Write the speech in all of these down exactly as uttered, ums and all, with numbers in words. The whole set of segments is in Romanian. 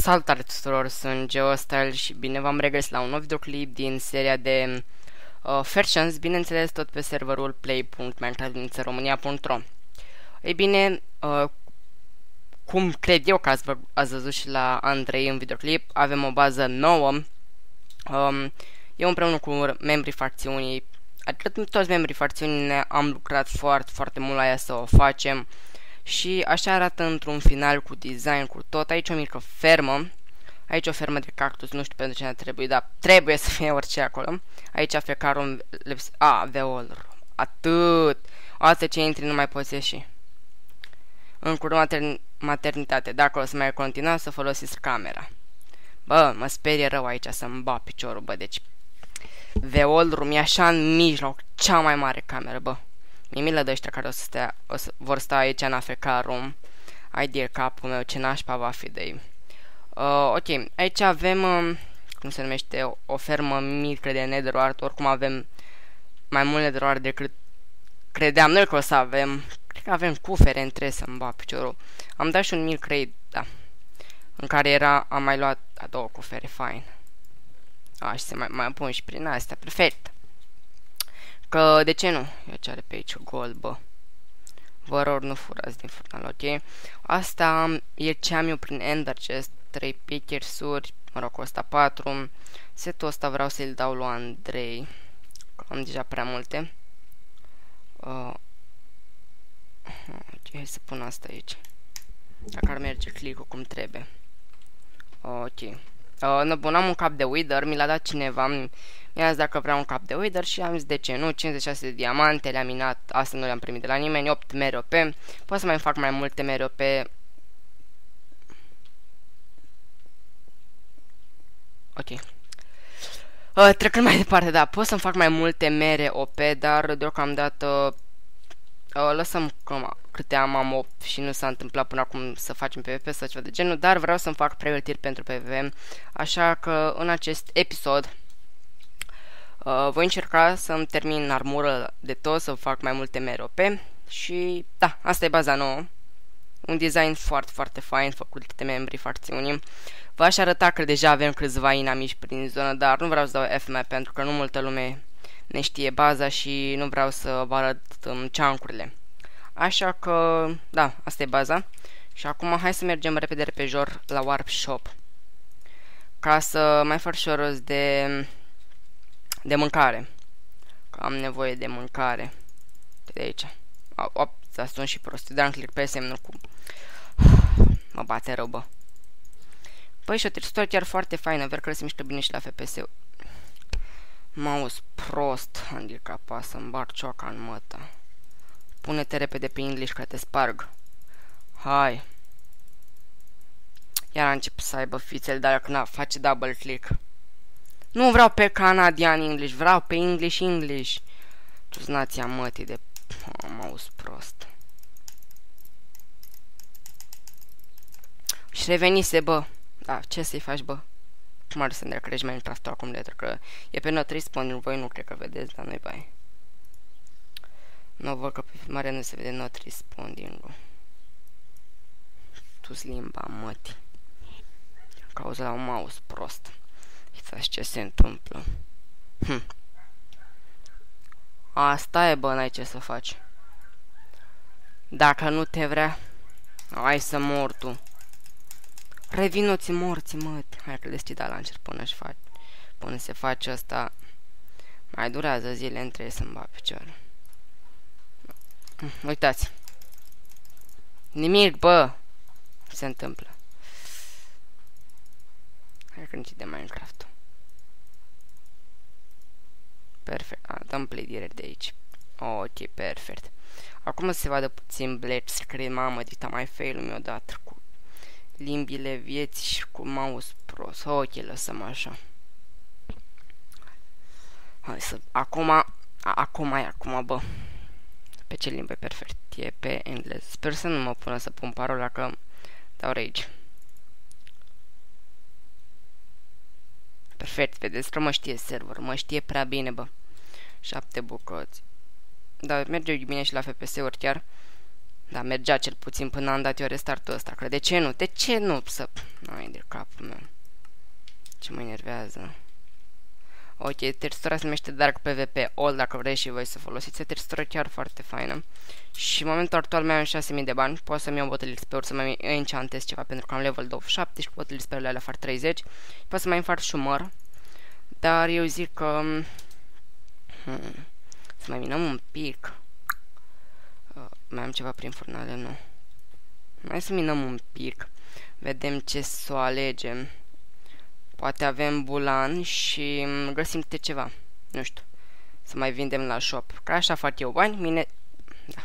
Salutare tuturor, sunt GeoStyle și bine v-am regăsit la un nou videoclip din seria de uh, Factions, bineînțeles tot pe serverul play punct minecraft românia punct ro. Ei bine, uh, cum cred eu că ați, vă, ați văzut și la Andrei în videoclip, avem o bază nouă. Um, eu împreună cu membrii facțiunii, adică toți membrii facțiunii, ne am lucrat foarte, foarte mult la ea să o facem. Și așa arată într-un final cu design, cu tot. Aici o mică fermă. Aici o fermă de cactus, nu știu pentru ce ne trebuie, dar trebuie să fie orice acolo. Aici fecarul... A, veol. Atât. Asta ce intri nu mai poți ieși. În curând matern maternitate. Dacă o să mai continua să folosiți camera. Bă, mă sperie rău aici să-mi ba piciorul, bă, deci... Veol room e așa în mijloc, cea mai mare cameră, bă. Mi-e milă de ăștia care o să stea, o să, vor sta aici în A F K room. Ai de capul meu, ce nașpa va fi de ei. Uh, ok, aici avem, uh, cum se numește, o, o fermă mică de netherwart. Oricum avem mai mult netherwart decât credeam noi că o să avem. Cred că avem cufere între să-mi bat piciorul. Am dat și un milk crate, da, în care era, am mai luat a două cufere, fine. A, și se mai, mai pun și prin astea, perfect. Că, de ce nu? Ia ce are pe aici, gold, bă. Vă rog, nu furați din furnal, ok? Asta e ce am eu prin Ender Chest. trei pickaxe-uri, mă rog, costă patru. Setul ăsta vreau să-l dau lui Andrei. Am deja prea multe. Uh. Ok, hai să pun asta aici. Dacă ar merge click-ul cum trebuie. Ok. Uh, bun, am un cap de wither, mi l-a dat cineva. Mi-a zis dacă vreau un cap de wither și am zis de ce nu, cincizeci și șase de diamante, le-am minat, asta nu le-am primit de la nimeni, opt M R O P, pot să mai fac mai multe M R O P. Ok. Uh, trecând mai departe, da, pot să-mi fac mai multe M R O P, dar deocamdată uh, lăsăm cum, câte am, am opt și nu s-a întâmplat până acum să facem P V P sau ceva de genul, dar vreau să-mi fac pregătiri pentru P V P, așa că în acest episod Uh, voi încerca să-mi termin armură de tot, să fac mai multe M R O P și da, asta e baza nouă. Un design foarte, foarte fain făcut de membrii facțiunii. V-aș arăta că deja avem câțiva inamici prin zonă, dar nu vreau să dau F M pentru că nu multă lume ne știe baza și nu vreau să vă arăt um, chunk-urile. Așa că, da, asta e baza. Și acum hai să mergem repede, repejor la Warp Shop. Ca să mai fac și o rost de... de mâncare. Că am nevoie de mâncare. De aici. Op, să sun și prost. Dar click pe semnul cu... Mă bate rău, bă. Păi și o textură chiar foarte faină. Ver că se mișcă bine și la F P S-ul. Mouse prost. Handicap să-mi bar cioca în măta. Pune-te repede pe English că te sparg. Hai. Iar a început să aibă fițel, dar dacă face double click. Nu vreau pe canadian English, vreau pe English English. Tu-s nația mătii de... Oh, mouse prost. Și revenise, bă. Da, ce să-i faci, bă? Cum ar să ne crești Minecraft-ul acum letră? Că e pe not respawn, voi nu cred că vedeți, dar nu-i bai. Nu văd că pe filmare nu se vede not responding-ul. Tu-s limba mătii. Cauza la un mouse prost. Uitați ce se întâmplă. Hm. Asta e, bă, n-ai ce să faci. Dacă nu te vrea, hai să mor tu. Revino-ți morți, mă. Hai că deschid la launcher până, -și fac, până se face asta. Mai durează zile între să-mi bat piciorul. Hm. Uitați. Nimic, bă. Se întâmplă. Hai că închidem Minecraft-ul. Perfect. A, dăm play direct de aici. Ok, perfect. Acum se vadă puțin black screen. Mamă, dita mai fail-ul mi-o dat cu limbile vieții și cu mouse prost. Ok, lăsăm așa. Hai să... Acum... A, acum e, acum, bă. Pe ce limbă e perfect? E pe engleză. Sper să nu mă pună să pun parola că dau rage. Perfect, vedeți că mă știe server, mă știe prea bine, bă. Șapte bucăți. Da, merge bine și la F P S-uri chiar. Da, mergea cel puțin până am dat eu restartul ăsta. Cred. De ce nu? De ce nu? Să... Ai de capul meu. Ce mă enervează. Ok, textura se numește Dark PvP All, dacă vreți și voi să folosiți. Textura chiar foarte faină. Și în momentul actual mai am șase mii de bani. Pot să-mi iau bottle X P-uri, să mai enchantez ceva, pentru că am level douăzeci și șapte și cu bottle X P-urile alea fac treizeci. Pot să mai fac șumăr. Dar eu zic că... Hmm, să mai minăm un pic. Uh, mai am ceva prin furnale? Nu. Mai să minăm un pic. Vedem ce să o alegem. Poate avem bulan și găsim câte ceva. Nu știu. Să mai vindem la shop. Că așa fac eu bani. Mine... Da.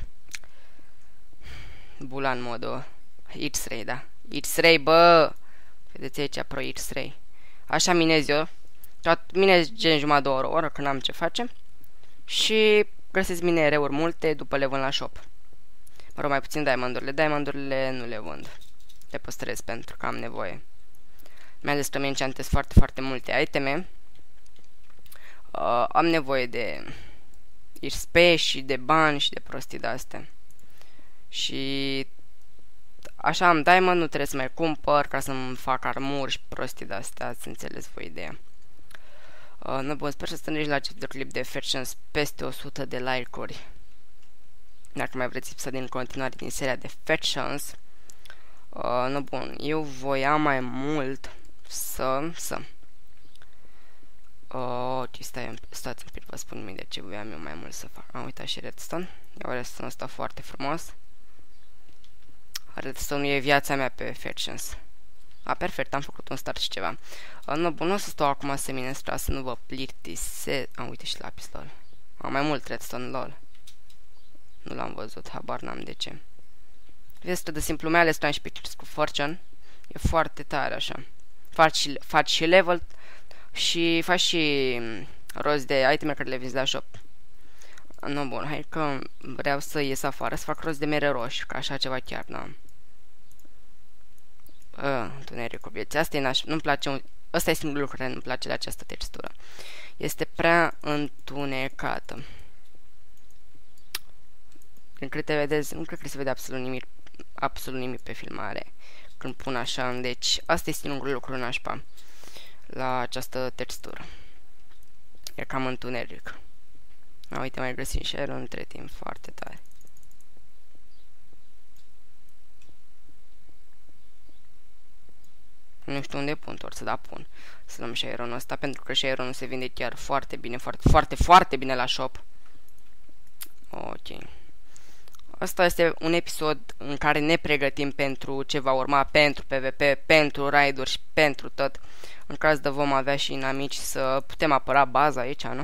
Bulan modul X-Ray, da. X-Ray, bă! Vedeți aici, Pro X-Ray. Așa minez eu. Minez gen jumătate de oră, oră când am ce face. Și găsesc minereuri multe, după le vând la shop. Mă rog, mai puțin diamondurile. Diamondurile nu le vând. Le păstrez pentru că am nevoie. Mi-a zis că mi enchantez foarte, foarte multe iteme. Uh, am nevoie de X P și de bani și de prostii de-astea. Și așa am diamond, nu trebuie să mai cumpăr ca să-mi fac armuri și prostii de-astea. Ați înțeles voi ideea. Uh, nu bun, sper să strângeți la acest clip de Factions peste o sută de like-uri. Dacă mai vreți să din continuare din seria de Factions. Uh, nu bun, eu voiam mai mult să... să... Oh, ok, stai, stați un pic, vă spun nimic de ce voiam eu mai mult să fac. Am uitat și redstone. Iau redstone ăsta foarte frumos. Redstone e viața mea pe Factions. A, perfect, am făcut un start și ceva. Uh, nu, bun, nu o să stau acum să minez, ca să nu vă plictise. Am uitat și lapis, lol. Am mai mult redstone, lol. Nu l-am văzut, habar n-am de ce. Vezi că de simplu mai ales și pictures cu Fortune. E foarte tare așa. Faci și, faci și level și faci și rost de iteme care le vinzi la shop. Nu, bun, hai că vreau să ies afară, să fac rost de mere roșii, că așa ceva chiar n-am. Întunericul vieții. Asta e naș... Nu-mi place un... Asta e singurul lucru care nu-mi place de această textură. Este prea întunecată. Din câte vedeți, nu cred că se vede absolut nimic, absolut nimic pe filmare când pun așa, deci asta este singurul lucru nașpa la această textură. E cam întuneric. A, uite, mai găsim și aerul între timp, foarte tare. Nu știu unde pun, or să da pun. Să luăm și aeronul ăsta, pentru că și aeronul se vinde chiar foarte bine, foarte, foarte, foarte bine la shop. Ok. Asta este un episod în care ne pregătim pentru ce va urma, pentru PvP, pentru raid-uri și pentru tot. În caz de vom avea și inamici să putem apăra baza aici, nu?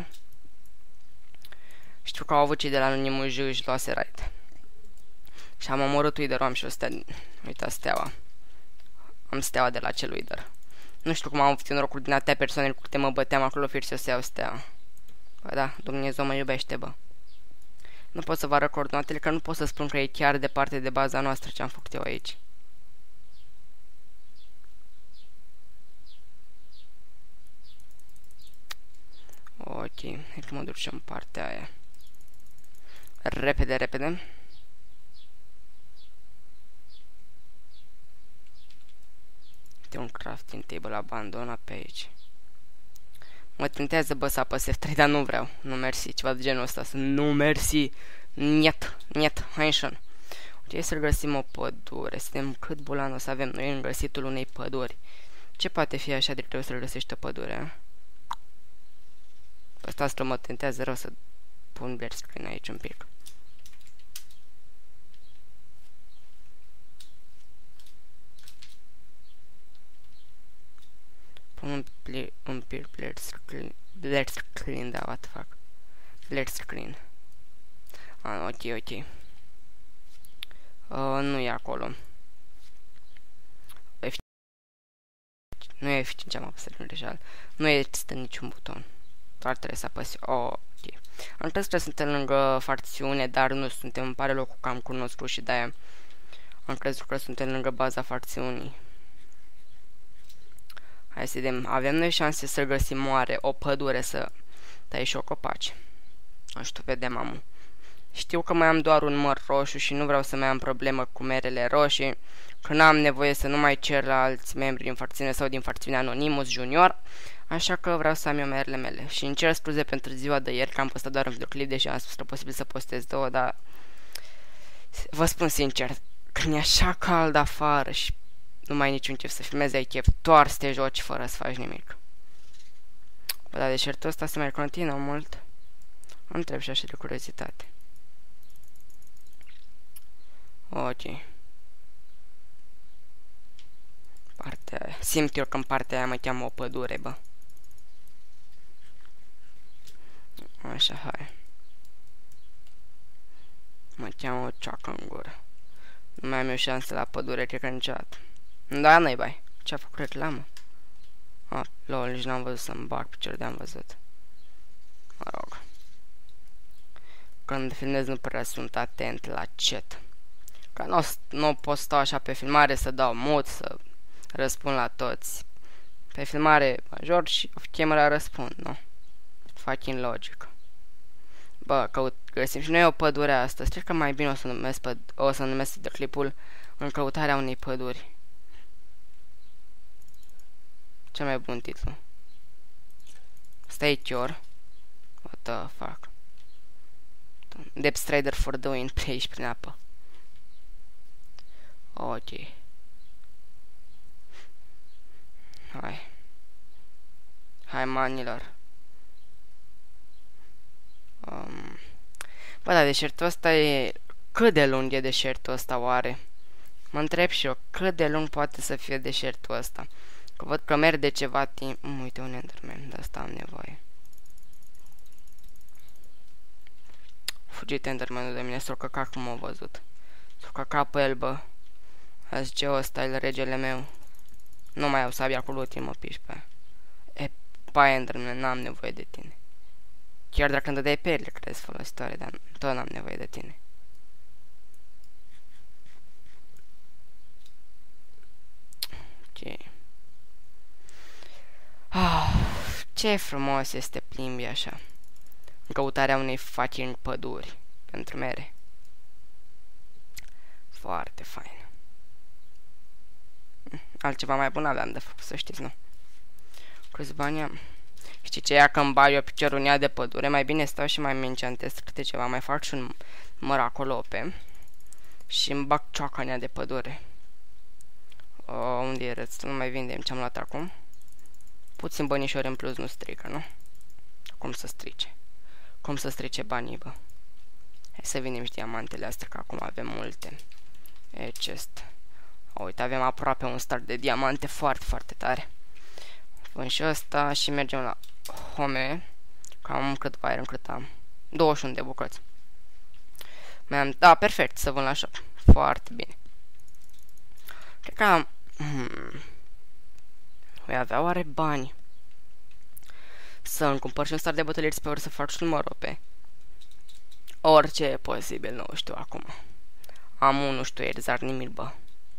Știu că au avut cei de la Anonymous J și luase raid. Și am omorât Wither, am și o stea. Uita steaua. Am steaua de la acel Wither. Nu știu cum am avut norocul din atâtea persoane cu câte mă băteam acolo, fir să o să iau steaua. Bă da, Dumnezeu mă iubește, bă. Nu pot să vă arăt coordonatele, că nu pot să spun că e chiar departe de baza noastră ce am făcut eu aici. Ok, hai că mă duc și în partea aia. Repede, repede. Uite un crafting table abandonat pe aici. Mă tentează, bă, să apăs F trei, dar nu vreau. Nu mersi, ceva de genul ăsta. Nu mersi. Niet, niet, hainșan. Uite, să găsim o pădure. Suntem cât bulan o să avem noi în găsitul unei păduri. Ce poate fi așa de greu să găsești o pădure, a? Asta asta mă tentează rău să pun black screen aici un pic. Pun un, un pic black screen, black screen, da, what the fuck. Black screen. Ah, ok, ok. Uh, nu e acolo. F nu e F cinci, am apăsat în greșeală. Nu există niciun buton. Doar trebuie să apăs. Oh, ok. Am crezut că suntem lângă facțiune, dar nu suntem. Îmi pare locul că am cunoscut și de-aia am crezut că suntem lângă baza facțiunii. Hai să vedem. Avem noi șanse să găsim oare o pădure să tai și o copaci. Nu știu, vedem, amu. Știu că mai am doar un măr roșu și nu vreau să mai am problemă cu merele roșii, că n-am nevoie să nu mai cer la alți membri din facțiune sau din facțiunea Anonymous Junior, așa că vreau să am eu merele mele. Și îmi cer scuze pentru ziua de ieri, că am postat doar un videoclip, deși am spus că posibil să postez două, dar vă spun sincer, când e așa cald afară și nu mai ai niciun chef să filmezi, ai chef doar să te joci fără să faci nimic. Bă, dar deșertul ăsta se mai continuă mult? Îmi trebuie și așa de curiozitate. Ok. Partea aia. Simt eu că în partea aia mă cheamă o pădure, bă. Așa, hai. Mă cheamă o ceacă în gură. Nu mai am eu șanse la pădure, cred că niciodată. Da, nu-i bai. Ce-a făcut reclamă? Ah, lol, nici n-am văzut să-mi bag picior de-am văzut. Mă rog. Când filmez nu prea sunt atent la chat. Că nu, nu pot sta așa pe filmare să dau mod, să răspund la toți. Pe filmare major și off camera răspund, nu? Fucking logic. Bă, căut, găsim și noi o pădure astăzi. Cred că mai bine o să numesc, păd o să numesc de clipul În căutarea unei păduri. Cel mai bun titlu. Stay Cure. What the fuck. Depth Strider for the win. Pe aici prin apă. Ok. Hai. Hai, manilor. Um. Bă, da, deșertul ăsta e... Cât de lung e deșertul ăsta, oare? Mă întreb și eu, cât de lung poate să fie deșertul ăsta? Că văd că merg de ceva timp... Mm, uite, un Enderman, de asta am nevoie. Fugit Endermanul de mine, s-o căca cum m-a văzut. S-o căca pe el, bă. A zice, ăsta e regele meu. Nu mai au sabia cu lutii, mă piși pe aia. E, pa, Enderman, n-am nevoie de tine. Chiar dacă îmi dădeai perle, crezi, folositoare, dar tot n-am nevoie de tine. Ok. Ah, ce frumos este plimbi așa. În căutarea unei fucking păduri. Pentru mere. Foarte fain. Altceva mai bun aveam de făcut, să știți, nu? Câți bani am? Știi ce ia când bagi eu piciorul în ea de pădure? Mai bine stau și mai mi-enchantez câte ceva. Mai fac și un măr acolo pe. Și îmi bag cioaca în ea de pădure. O, unde e răț? Nu mai vindem ce am luat acum. Puțin bănișori în plus nu strică, nu? Cum să strice? Cum să strice banii, bă? Hai să vindem și diamantele astea, că acum avem multe. E chest. O, uite, avem aproape un start de diamante foarte, foarte tare. Vând și ăsta și mergem la home. Cam cât iron cât am. douăzeci și unu de bucăți. Mai am, da, perfect, să vând la shop. Foarte bine. Cred că am... Hmm. Voi avea oare bani să îmi cumpăr și un start de bătălieri pe ori să fac și numărul pe orice e posibil, nu știu acum. Am unul, știu exact nimic, bă.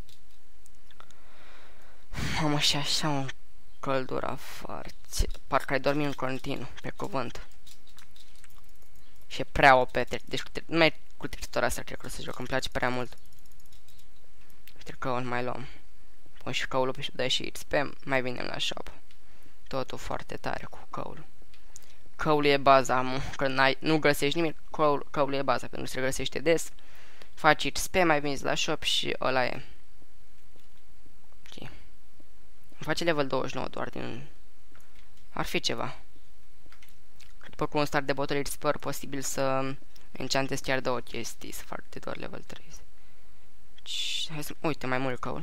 Mamă, și așa un căldură afară. Parcă ai dormit în continuu, pe cuvânt. Și e prea O P. Deci numai cu tricătura asta cred că o să joc, îmi place prea mult. Uite că îl mai luăm. Pun și căulul pe și dai și X P, mai vinem la shop. Totul foarte tare cu căulul. Căulul e baza, mă, că nu găsești nimic, căul, căulul e baza, pentru că se găsește des. Faci X P, mai veniți la shop și ăla e. Ok. Îmi face level douăzeci și nouă doar din... Ar fi ceva. După cu un start de bottle sper posibil să enchantez chiar două chestii, să fac de doar level treizeci. Hai să... Uite, mai mult căul.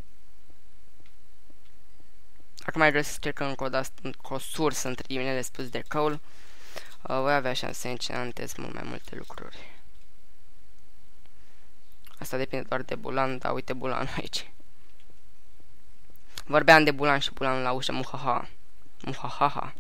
Dacă mai găsesc, cred că încă o, dată, încă o sursă între ghilimele spus de căul, uh, voi avea șanse să enchantez mult mai multe lucruri. Asta depinde doar de bulan, dar uite bulanul aici. Vorbeam de bulan și bulanul la ușă, muhaha. Muhahaha.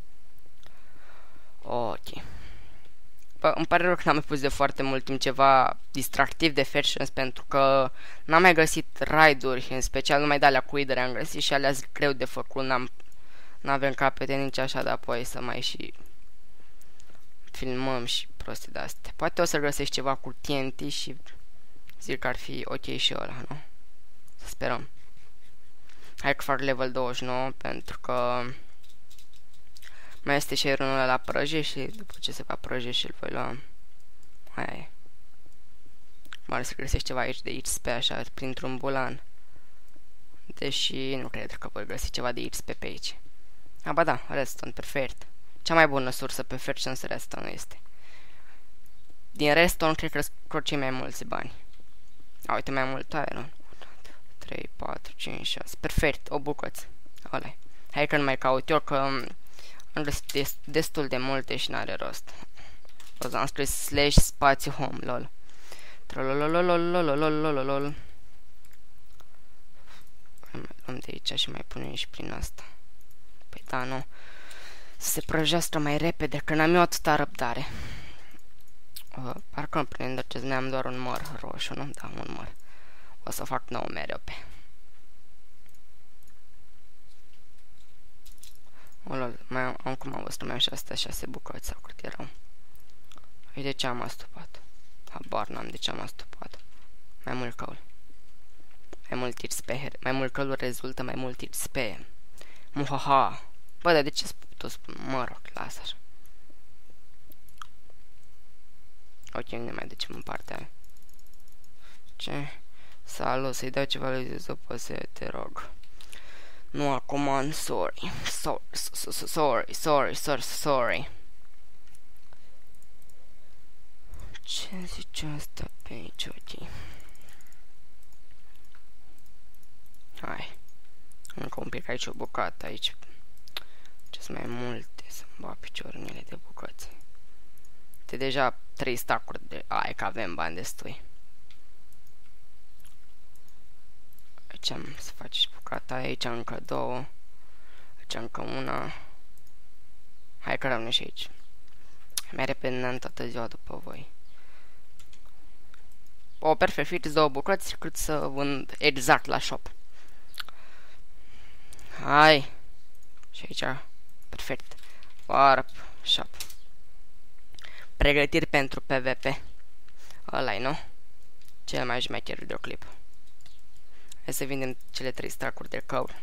Ok. Bă, îmi pare rău că n-am mai pus de foarte mult timp ceva distractiv de factions, pentru că n-am mai găsit raiduri, în special numai de alea cu idere am găsit și alea greu de făcut, n-am n-avem capete nici așa de apoi să mai și filmăm și prostii de-astea. Poate o să găsești ceva cu T N T și zic că ar fi ok și ăla, nu? Să sperăm. Hai că fac level douăzeci și nouă pentru că mai este și ironul ăla la prăje și după ce se va prăje și îl voi lua. Aia e. Mare să găsești ceva aici de X P așa, printr-un bulan. Deși nu cred că voi găsi ceva de X P pe aici. A, ba da, redstone, perfect. Cea mai bună sursă pe Fetchance redstone este. Din redstone cred că scot cei mai mulți bani. A, uite, mai mult iron. trei, patru, cinci, șase. Perfect, o bucăți. Ăla. Hai că nu mai caut eu, că am găsit destul de multe și n-are rost. O să am scris slash spațiu home, lol. Trololololololololololol. Mai luăm de aici și mai punem și prin asta. Păi da, nu. Să se prăjească mai repede, că n-am eu atâta răbdare. Uh, parcă îmi prinde ce ne-am doar un măr roșu, nu? Da, un măr. O să fac nou mereu pe. O, lol, mai am, am cum am văzut, mai am și astea șase bucăți sau cât erau. Uite de ce am astupat. Habar n-am de ce am astupat. Mai mult căul. Mai mult X P. Mai mult căul rezultă mai mult X P. Muhaha. Bă, dar de ce tu spun? Mă rog, lasă așa. Ok, nu ne mai ducem în partea aia. Ce? Salut, să-i dau ceva lui Zopă să te rog. Nu acum, sorry. Sorry, sorry, sorry, sorry, sorry. Ce zice asta pe aici, ok. Hai. Încă un pic aici o bucată, aici. Ce-s mai multe să-mi bag piciorurile de bucăți. De deja trei stacuri de... Ai că avem bani destui. Aici am să faci și bucata, aici încă două. Aici încă una. Hai că rămâne și aici. Mai repede n-am toată ziua după voi. O, perfect, fix două bucăți cât să vând exact la shop. Hai. Și aici, perfect. Warp shop. Pregătiri pentru P V P. Ăla-i, nu? Cel mai șmecher videoclip. Hai să vindem cele trei stacuri de căuri.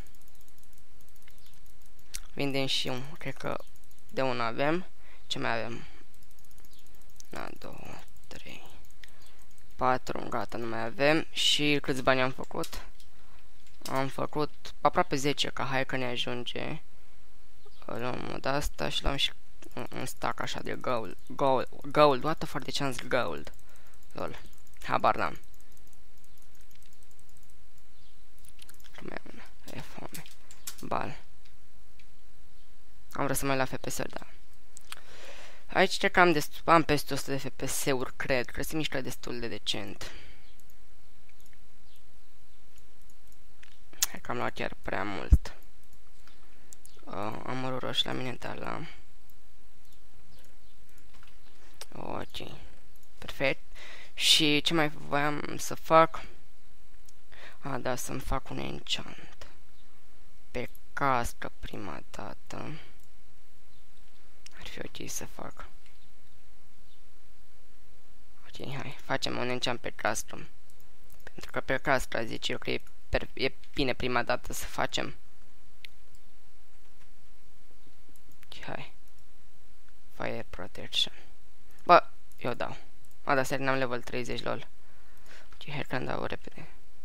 Vindem și un, cred că de una avem. Ce mai avem? una, doi, trei, patru, gata, nu mai avem. Și câți bani am făcut? Am făcut aproape zece, ca hai că ne ajunge. Luăm de asta și luăm și un, un stack așa de gold. Gold, gold, what the fuck, de ce am zis gold? Lol, habar n-am. Mai una, e foame. Bal. Am vrut să mai la F P S-uri, da. Aici cred că am, destul, am peste o sută de F P S-uri, cred. Cred că se mișcă destul de decent. Hai că am luat chiar prea mult. Uh, am mărul roșu la mine, dar la... Ok. Perfect. Și ce mai voiam să fac? A, da, să-mi fac un enchant. Pe cască prima dată. Ar fi ok să fac. Ok, hai. Facem un enchant pe cască. Pentru că pe cască zice eu că e, e bine prima dată să facem. Ok, hai. Fire protection. Bă, eu dau. A, da, seara n-am level treizeci, lol. Ok, hai că-mi dau repede.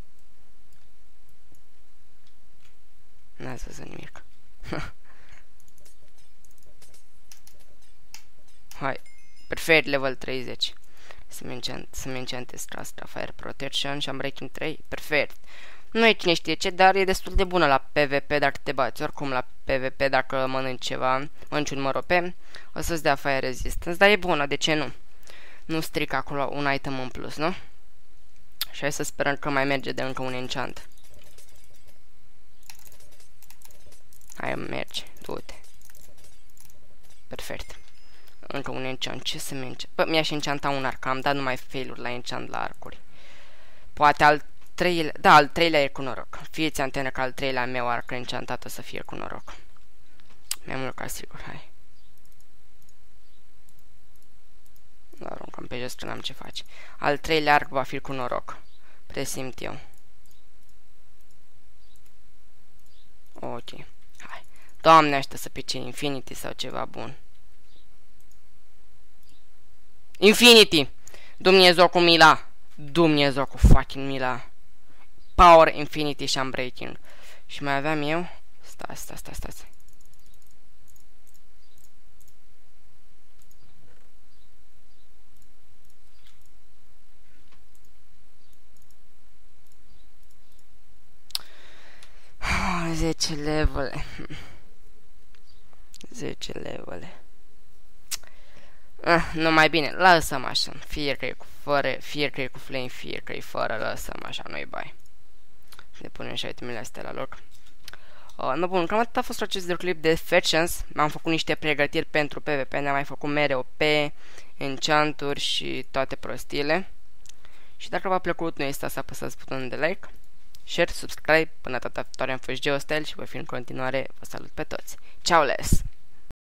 N-ați văzut nimic. Hai. Perfect, level treizeci. Să-mi enchantez asta, Fire Protection și am Breaking trei. Perfect. Nu e cine știe ce, dar e destul de bună la P V P dacă te bați. Oricum la P V P dacă mănânci ceva, mănânci un mărope, o să-ți dea Fire Resistance. Dar e bună, de ce nu? Nu strică acolo un item în plus, nu? Și hai să sperăm că mai merge de încă un enchant. Hai, merge, du-te. Perfect. Încă un enchant, ce să-mi enchant? Bă, mi-aș enchanta un arc, am dat numai fail-uri la enchant la arcuri. Poate al treilea, da, al treilea e cu noroc. Fie-ți antenă că al treilea meu arc enchantat o să fie cu noroc. Mai mult ca sigur, hai. Aruncăm pe jos că n-am ce face. Al treilea arc va fi cu noroc. Presimt eu. Ok. Hai. Doamne, aștept să pice Infinity sau ceva bun. Infinity! Dumnezeu cu mila! Dumnezeu cu fucking mila! Power, Infinity și Unbreaking. Și mai aveam eu... Stai, stai, stai, stai. zece levele. zece levele. Ah, nu mai bine, lăsăm așa. Fie că e cu fără, fie că e cu flame, fie că e fără, lăsăm așa, nu-i bai. Ne punem și itemele astea la loc. Uh, no, bun, cam atât a fost acest videoclip de Factions. M-am făcut niște pregătiri pentru PvP, ne-am mai făcut mereu pe enchanturi și toate prostiile. Și dacă v-a plăcut, nu este să apăsați butonul de like, share, subscribe. Până data viitoare am fost Geostel și voi fi în continuare. Vă salut pe toți. Ciao les!